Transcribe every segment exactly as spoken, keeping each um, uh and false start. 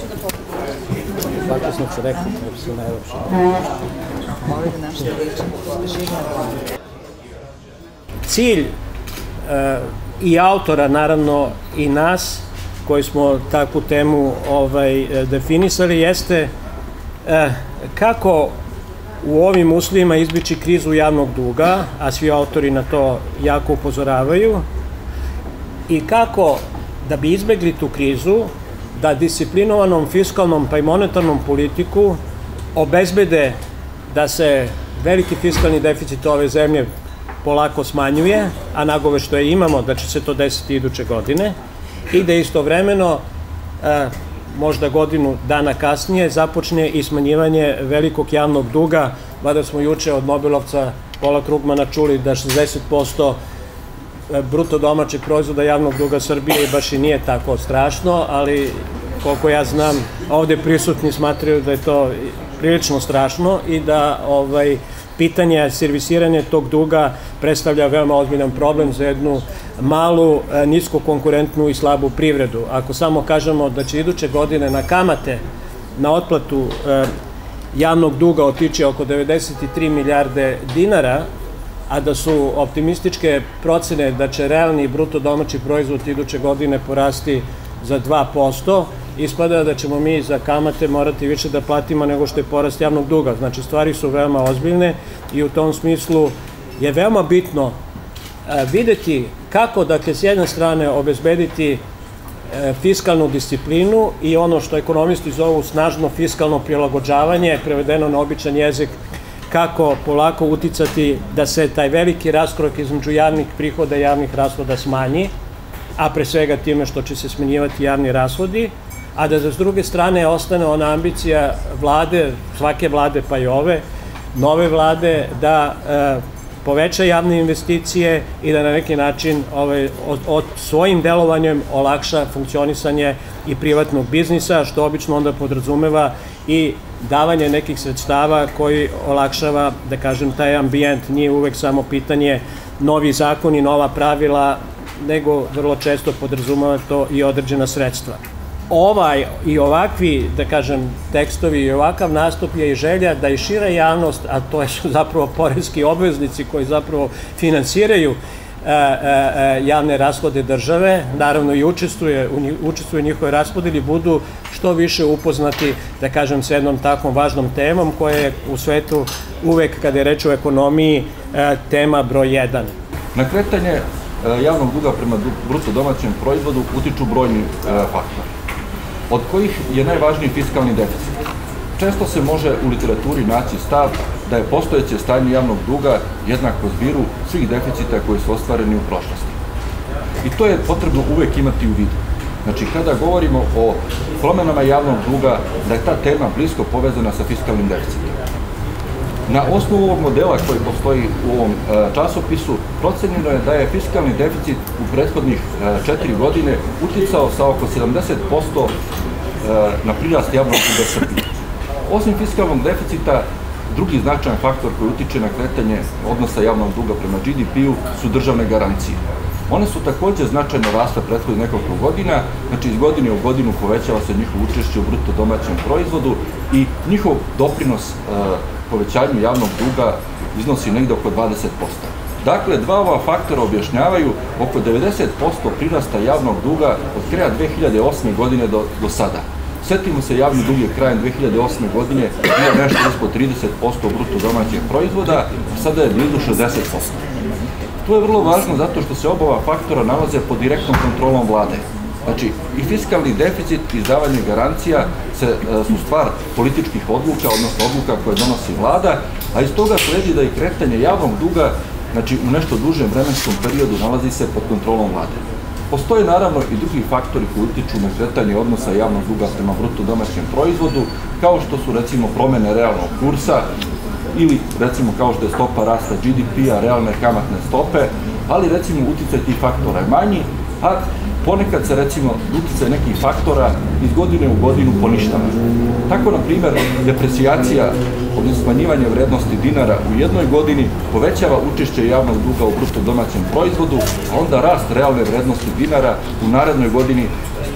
Tako sam se rekao, jer se najlepše. Cilj i autora, naravno, i nas, koji smo takvu temu definisali, jeste kako u ovim uslovima izbići krizu javnog duga, a svi autori na to jako upozoravaju, i kako da bi izbegli tu krizu, da disciplinovanom fiskalnom pa i monetarnom politiku obezbede da se veliki fiskalni deficit ove zemlje polako smanjuje, a nagove što je imamo da će se to desiti iduće godine, i da istovremeno, možda godinu dana kasnije, započne i smanjivanje velikog javnog duga. Mada smo juče od Nobelovca Paula Krugmana čuli da šezdeset posto bruto domaćeg proizvoda javnog duga Srbije baš i nije tako strašno, ali koliko ja znam, ovde prisutni smatraju da je to prilično strašno i da pitanje servisiranja tog duga predstavlja veoma ozbiljan problem za jednu malu, nisko konkurentnu i slabu privredu. Ako samo kažemo da će iduće godine na kamate, na otplatu javnog duga otići oko devedeset tri milijarde dinara, a da su optimističke procene da će realni bruto domaći proizvod iduće godine porasti za dva posto, ispada da ćemo mi za kamate morati više da platimo nego što je porast javnog duga. Znači, stvari su veoma ozbiljne i u tom smislu je veoma bitno videti kako, dakle, s jedne strane obezbediti fiskalnu disciplinu i ono što ekonomisti zovu snažno fiskalno prilagođavanje, prevedeno na običan jezik, kako polako uticati da se taj veliki raskorak između javnih prihoda i javnih rashoda smanji, a pre svega time što će se smanjivati javni rashodi, a da s druge strane ostane ona ambicija vlade, svake vlade pa i ove, nove vlade, da poveća javne investicije i da na neki način od svojim delovanjem olakša funkcionisanje i privatnog biznisa, što obično onda podrazumeva i davanje nekih sredstava koji olakšava, da kažem, taj ambijent. Nije uvek samo pitanje novi zakoni, nova pravila, nego vrlo često podrazumeva to i određena sredstva. Ovaj i ovakvi, da kažem, tekstovi i ovakav nastup je i želja da i šira javnost, a to su zapravo poreski obveznici koji zapravo finansiraju javne rashode države, naravno i učestvuju u njihovoj raspodeli, budu što više upoznati, da kažem, s jednom takvom važnom temom koja je u svetu uvek, kada je reč o ekonomiji, tema broj jedan. Na kretanje javnog duga prema bruto domaćem proizvodu utiču brojni faktori, od kojih je najvažniji fiskalni deficit. Često se može u literaturi naći stav da je postojeće stanje javnog duga jednako zbiru svih deficita koji su ostvareni u prošlosti. I to je potrebno uvek imati u vidu. Znači, kada govorimo o promenama javnog duga, da je ta tema blisko povezana sa fiskalnim deficitom. Na osnovu ovog modela koji postoji u ovom časopisu, procenjeno je da je fiskalni deficit u prethodnih četiri godine uticao sa oko sedamdeset posto na prirast javnog duga Srbije. Osim fiskalnog deficita, drugi značajan faktor koji utiče na kretanje odnosa javnog duga prema G D P-u su državne garancije. One su takođe značajno rasle prethodnih nekoliko godina, znači iz godine u godinu povećava se njihovo učešće u bruto domaćem proizvodu i njihov doprinos povećanju javnog duga iznosi negde oko dvadeset posto. Dakle, dva ova faktora objašnjavaju oko devedeset posto prirasta javnog duga od kraja dve hiljade osme godine do sada. Setimo se, javni dug je krajem dve hiljade osme godine bio nešto ispod trideset posto bruto domaćeg proizvoda, a sada je blizu šezdeset posto. To je vrlo važno zato što se oba ova faktora nalaze pod direktnom kontrolom vlade. Znači, i fiskalni deficit i izdavanje garancija su stvar političkih odluka, odnosno odluka koje donosi vlada, a iz toga sledi da i kretanje javnog duga, znači u nešto dužem vremenskom periodu, nalazi se pod kontrolom vlade. Postoje naravno i drugi faktori koji utiču na kretanje odnosa javnog duga prema bruto domaćem proizvodu, kao što su recimo promene realnog kursa ili recimo kao što je stopa rasta G D P-a, realne kamatne stope, ali recimo uticaj tih faktora je manji, a ponekad se recimo uticaj nekih faktora iz godine u godinu poništava. Tako, na primer, deprecijacija, odnosno smanjivanje vrednosti dinara u jednoj godini povećava učešće javnog duga u bruto domaćem proizvodu, a onda rast realne vrednosti dinara u narednoj godini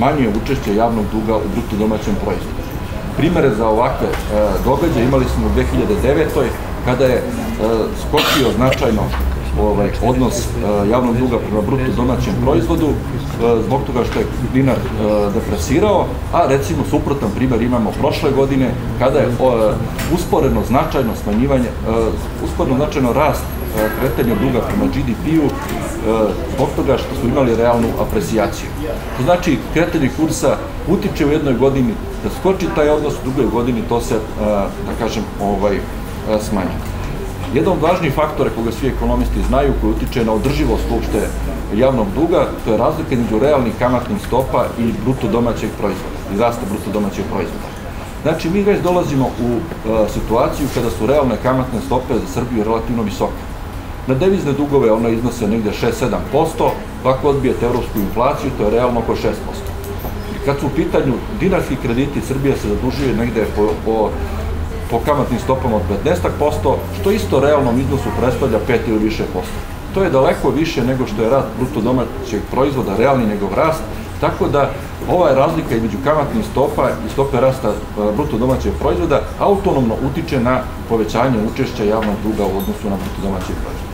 smanjuje učešće javnog duga u bruto domaćem proizvodu. Primere za ovakve događaje imali smo u dve hiljade devetoj. kada je skočio značajno odnos javnog duga prema bruto domaćem proizvodu zbog toga što je dinar depresirao, a recimo suprotan primer imamo prošle godine kada je usporeno značajno smanjivanje, usporeno značajno rast kretanja duga prema G D P-u zbog toga što smo imali realnu aprecijaciju. To znači, kretanje kursa utiče u jednoj godini da skoči taj odnos, u drugoj godini to se, da kažem, smanji. Jedan od važnijih faktora koga svi ekonomisti znaju, koji utiče na održivost uopšte javnog duga, to je razlika između realnih kamatnih stopa i bruto domaćeg proizvoda, i rasta bruto domaćeg proizvoda. Znači, mi već dolazimo u situaciju kada su realne kamatne stope za Srbiju relativno visoke. Na devizne dugove one iznose negde šest do sedam posto, ako odbijete evropsku inflaciju, to je realno oko šest posto. Kad su u pitanju dinarski krediti, Srbija se zadužuje negde po po kamatnim stopama od petnaest posto, što isto realnom iznosu predstavlja pet ili više posto. To je daleko više nego što je rast bruto domaćeg proizvoda, realni njegov rast, tako da ova je razlika između kamatnih stopa i stope rasta bruto domaćeg proizvoda autonomno utiče na povećanje učešća javnog duga u odnosu na bruto domaćeg proizvoda.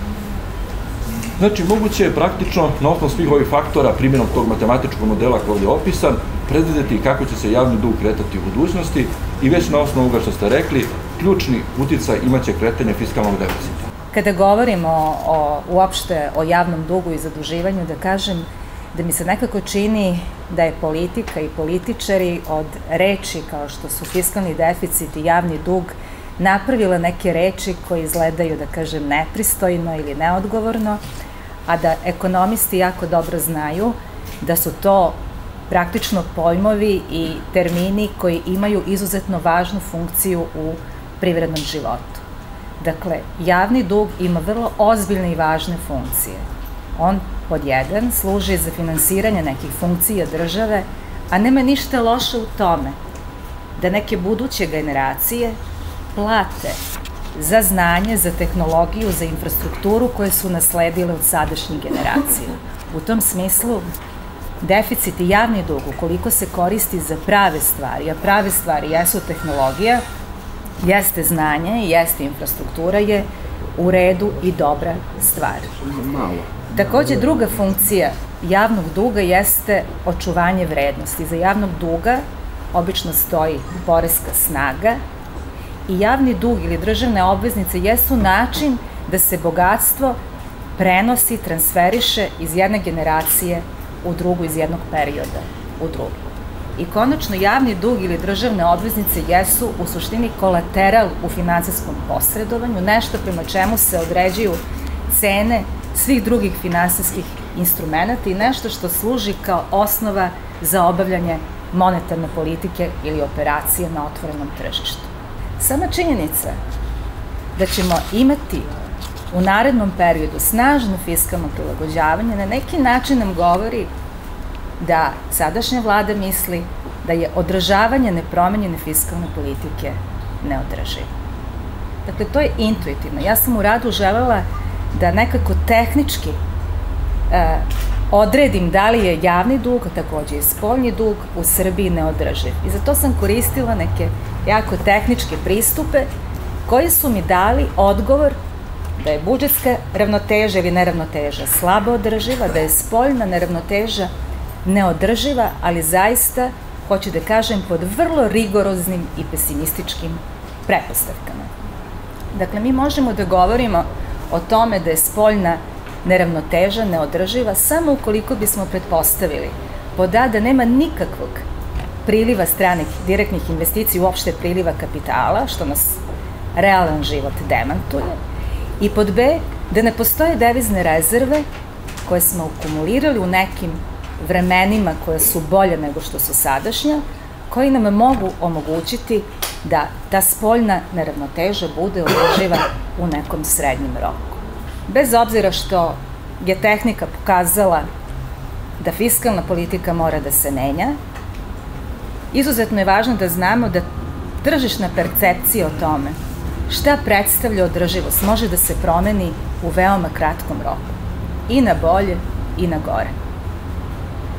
Znači, moguće je praktično na osnovu svih ovih faktora, primjenom tog matematičkog modela koji je opisan, predvideti kako će se javni dug kretati u budućnosti i već na osnovu ovoga što ste rekli, ključni uticaj imaće kretanje fiskalnog deficita. Kada govorimo uopšte o javnom dugu i zaduživanju, da kažem da mi se nekako čini da je politika i političari od reči kao što su fiskalni deficit i javni dug napravila neke reči koje izgledaju, da kažem, nepristojno ili neodgovorno, a da ekonomisti jako dobro znaju da su to praktično pojmovi i termini koji imaju izuzetno važnu funkciju u privrednom životu. Dakle, javni dug ima vrlo ozbiljne i važne funkcije. On, pod jedan, služi za finansiranje nekih funkcija države, a nema ništa loše u tome da neke buduće generacije plate za znanje, za tehnologiju, za infrastrukturu koje su nasledile od sadašnjih generacija. U tom smislu, deficit i javni dug, ukoliko se koristi za prave stvari, a prave stvari jesu tehnologija, jeste znanje, jeste infrastruktura, je u redu i dobra stvar. Takođe, druga funkcija javnog duga jeste očuvanje vrednosti. Za javnog duga obično stoji poreska snaga i javni dug ili državne obveznice jesu način da se bogatstvo prenosi, transferiše iz jedne generacije u drugu, iz jednog perioda u drugi. I konačno, javni dug ili državne obveznice jesu u suštini kolateral u finansijskom posredovanju, nešto prema čemu se određuju cene svih drugih finansijskih instrumenta i nešto što služi kao osnova za obavljanje monetarne politike ili operacije na otvorenom tržištu. Sama činjenica da ćemo imati u narednom periodu snažno fiskalno prilagođavanje na neki način nam govori da sadašnja vlada misli da je održavanje nepromenjene fiskalne politike neodrživo. Dakle, to je intuitivno. Ja sam u radu želela da nekako tehnički odredim da li je javni dug, takođe i spoljni dug u Srbiji neodrživ. I za to sam koristila neke jako tehničke pristupe koji su mi dali odgovor da je budžetska ravnoteža ili neravnoteža slabo održiva, da je spoljna neravnoteža neodrživa, ali zaista, hoću da kažem, pod vrlo rigoroznim i pesimističkim pretpostavkama. Dakle, mi možemo da govorimo o tome da je spoljna neravnoteža neodrživa samo ukoliko bismo pretpostavili pod A da nema nikakvog priliva stranih direktnih investicija, uopšte priliva kapitala, što nas realan život demantuje, i pod B da ne postoje devizne rezerve koje smo akumulirali u nekim vremenima koja su bolje nego što su sadašnja, koji nam mogu omogućiti da ta spoljna neravnoteža bude održiva u nekom srednjem roku. Bez obzira što je tehnika pokazala da fiskalna politika mora da se menja, izuzetno je važno da znamo da tržišna percepcija o tome šta predstavlja održivost može da se promeni u veoma kratkom roku. I na bolje i na gore.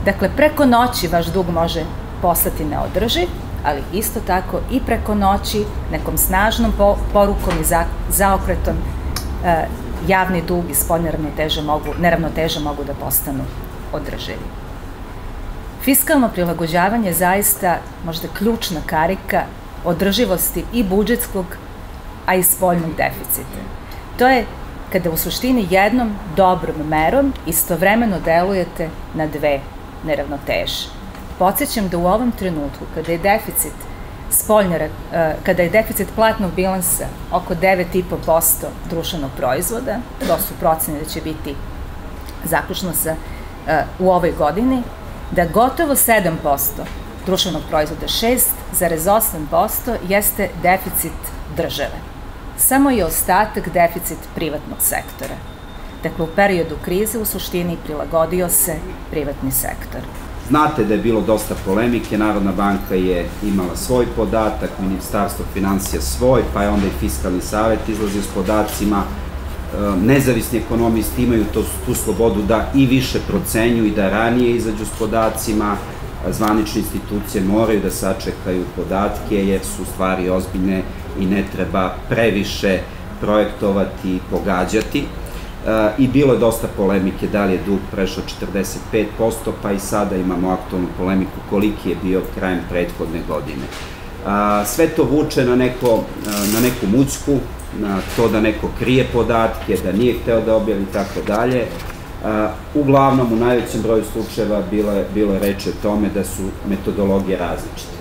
Dakle, preko noći vaš dug može postati neodrživ, ali isto tako i preko noći nekom snažnom porukom i zaokretom javni dug i spoljne neravnoteže mogu da postanu održivi. Fiskalno prilagođavanje je zaista možda ključna karika održivosti i budžetskog, a i spoljnog deficita. To je kada u suštini jednom dobrom merom istovremeno delujete na dve neravnoteže. Podsjećam da u ovom trenutku, kada je deficit spoljne, kada je deficit platnog bilansa oko devet zarez pet posto društvenog proizvoda, to su procene da će biti zaključno sa u ovoj godini, da gotovo sedam posto društvenog proizvoda, šest zarez osam posto, jeste deficit države. Samo je ostatak deficit privatnog sektora. Dakle, u periodu krize u suštini prilagodio se privatni sektor. Znate da je bilo dosta polemike, Narodna banka je imala svoj podatak, Ministarstvo finansija svoj, pa je onda i Fiskalni savet izlazio s podacima. Nezavisni ekonomisti imaju tu slobodu da i više procenjuju i da ranije izađu s podacima. Zvanične institucije moraju da sačekaju podatke jer su stvari ozbiljne i ne treba previše projektovati i pogađati. I bilo je dosta polemike da li je dug prešao četrdeset pet posto, pa i sada imamo aktualnu polemiku koliki je bio krajem prethodne godine. Sve to vuče na neku mućku, na to da neko krije podatke, da nije hteo da objavi i tako dalje. Uglavnom, u najvećem broju slučajeva bilo je reči o tome da su metodologije različite.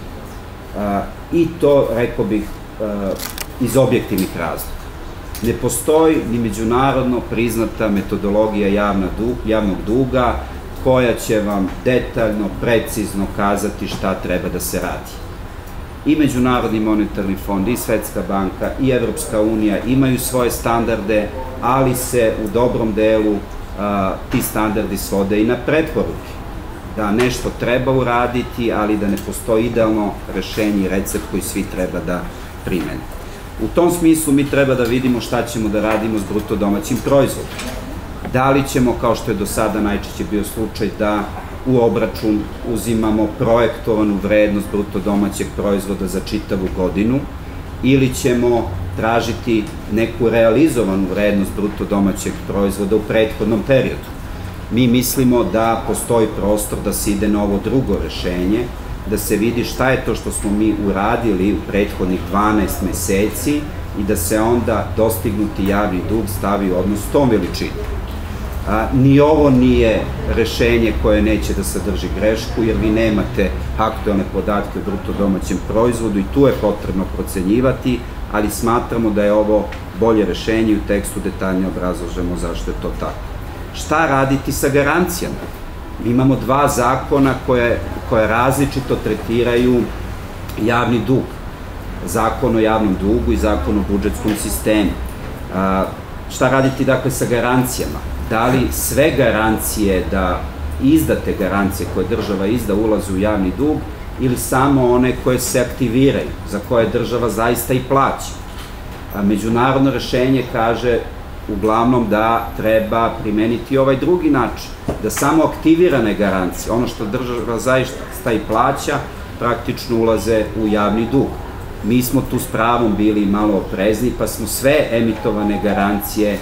I to, rekao bih, iz objektivnih razloga. Ne postoji ni međunarodno priznata metodologija javnog duga koja će vam detaljno, precizno kazati šta treba da se radi. I Međunarodni monetarni fond, i Svetska banka, i Evropska unija imaju svoje standarde, ali se u dobrom delu ti standardi svode i na preporuke. Da nešto treba uraditi, ali da ne postoji idealno rešenje i recept koji svi treba da primene. U tom smislu mi treba da vidimo šta ćemo da radimo s bruto domaćim proizvodom. Da li ćemo, kao što je do sada najčešće bio slučaj, da u obračun uzimamo projektovanu vrednost bruto domaćeg proizvoda za čitavu godinu ili ćemo tražiti neku realizovanu vrednost bruto domaćeg proizvoda u prethodnom periodu. Mi mislimo da postoji prostor da se ide na ovo drugo rešenje, da se vidi šta je to što smo mi uradili u prethodnih dvanaest meseci i da se onda dostignuti javni dug stavi u odnos s tom veličinom. Ni ovo nije rešenje koje neće da sadrži grešku, jer vi nemate aktualne podatke o bruto domaćem proizvodu i tu je potrebno procenjivati, ali smatramo da je ovo bolje rešenje i u tekstu detaljnije obrazlažemo zašto je to tako. Šta raditi sa garancijama? Mi imamo dva zakona koje različito tretiraju javni dug. Zakon o javnom dugu i zakon o budžetskom sistemu. Šta raditi dakle sa garancijama? Da li sve garancije, da izdate garancije koje država izda ulaze u javni dug ili samo one koje se aktiviraju, za koje država zaista i plaća? Međunarodno rešenje kaže uglavnom da treba primeniti ovaj drugi način, da samo aktivirane garancije, ono što država zaista i plaća, praktično ulaze u javni dug. Mi smo tu s pravom bili malo oprezni, pa smo sve emitovane garancije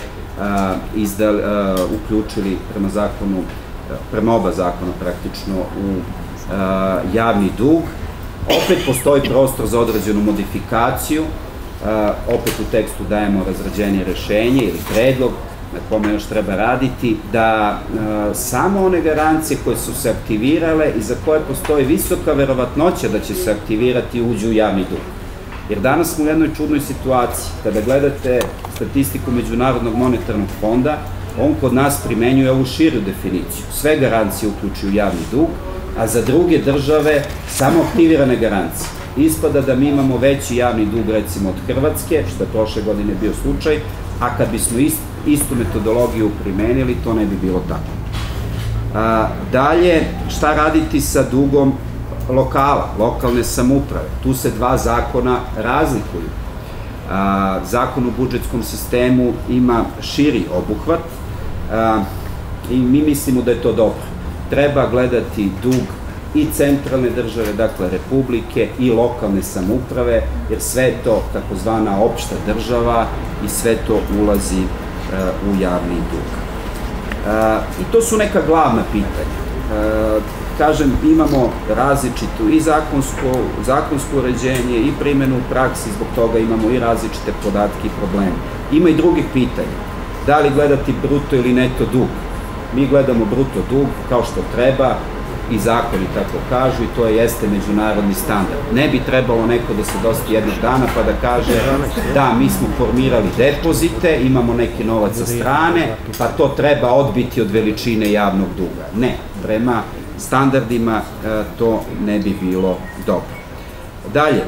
uključili prema zakonu, prema oba zakona praktično u javni dug. Opet postoji prostor za određenu modifikaciju, opet u tekstu dajemo razrađenje rešenje ili predlog na kome još treba raditi, da samo one garancije koje su se aktivirale i za koje postoji visoka verovatnoća da će se aktivirati uđu u javni dug. Jer danas smo u jednoj čudnoj situaciji. Kada gledate statistiku Međunarodnog monetarnog fonda, on kod nas primenjuje ovu širu definiciju. Sve garancije uključuju javni dug, a za druge države samo aktivirane garancije. Ispada da mi imamo veći javni dug recimo od Hrvatske, što je prošle godine bio slučaj, a kad bismo istu metodologiju primenili, to ne bi bilo tako. Dalje, šta raditi sa dugom lokala, lokalne samouprave? Tu se dva zakona razlikuju. Zakon o budžetskom sistemu ima širi obuhvat i mi mislimo da je to dobro. treba gledati dug i centralne države, dakle republike i lokalne samouprave, jer sve je to takozvana opšta država i sve to ulazi u javni dug. I to su neka glavna pitanja. Kažem, imamo različitu i zakonsko uređenje i primjenu u praksi, zbog toga imamo i različite podatke i probleme. Ima i drugih pitanja. Da li gledati bruto ili neto dug? Mi gledamo bruto dug kao što treba, i zakoni tako kažu, i to jeste međunarodni standard. Ne bi trebalo neko da se dosti jednog dana pa da kaže da, mi smo formirali depozite, imamo neki novac sa strane, pa to treba odbiti od veličine javnog duga. Ne, prema standardima to ne bi bilo dobro. Dalje,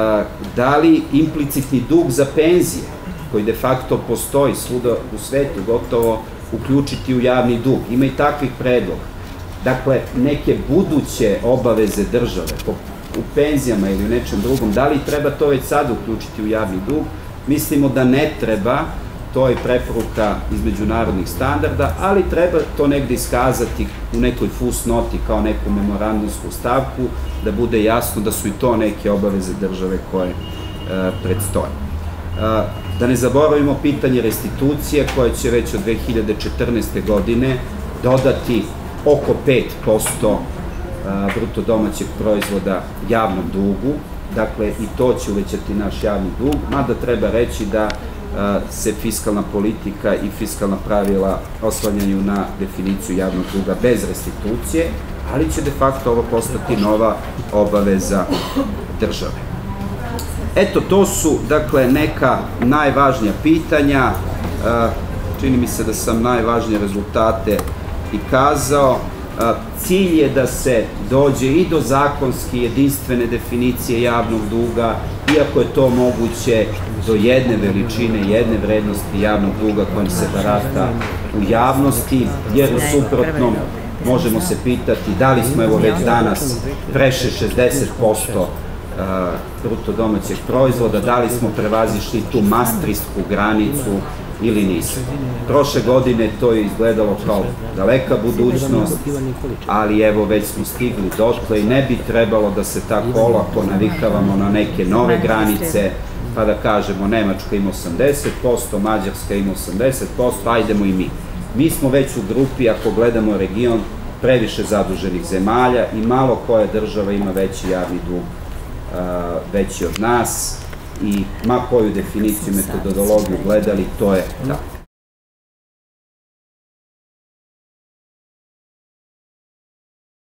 da li implicitni dug za penzije, koji de facto postoji svuda u svetu, gotovo uključiti u javni dug? Ima i takvih predloga. Dakle, neke buduće obaveze države u penzijama ili u nečem drugom, da li treba to već sad uključiti u javni dug? Mislimo da ne treba, to je preporuka iz međunarodnih standarda, ali treba to negde iskazati u nekoj fusnoti kao neku memorandumsku stavku, da bude jasno da su i to neke obaveze države koje predstoje. Da ne zaboravimo pitanje restitucije, koje će već od dve hiljade četrnaeste. godine dodati oko pet posto bruto domaćeg proizvoda javnom dugu, dakle i to će uvećati naš javni dug, mada treba reći da se fiskalna politika i fiskalna pravila oslanjaju na definiciju javnog duga bez restitucije, ali će de facto ovo postati nova obaveza države. Eto, to su, dakle, neka najvažnija pitanja. Čini mi se da sam najvažnije rezultate i kazao. Cilj je da se dođe i do zakonski jedinstvene definicije javnog duga, iako je to moguće do jedne veličine, jedne vrednosti javnog duga kojim se barata u javnosti, jer u suprotnom možemo se pitati da li smo evo već danas prešli šezdeset posto bruto domaćeg proizvoda, da li smo prevazišli tu mastrijsku granicu ili nismo. Prošle godine to je izgledalo kao daleka budućnost, ali evo već smo stigli dotle i ne bi trebalo da se tako olako navikavamo na neke nove granice, pa da kažemo Nemačka ima osamdeset posto, Mađarska ima osamdeset posto, ajdemo i mi. Mi smo već u grupi, ako gledamo region, previše zaduženih zemalja i malo koja država ima veći javni dug veći od nas i ma koju definiciju, metodologiju gledali, to je tako.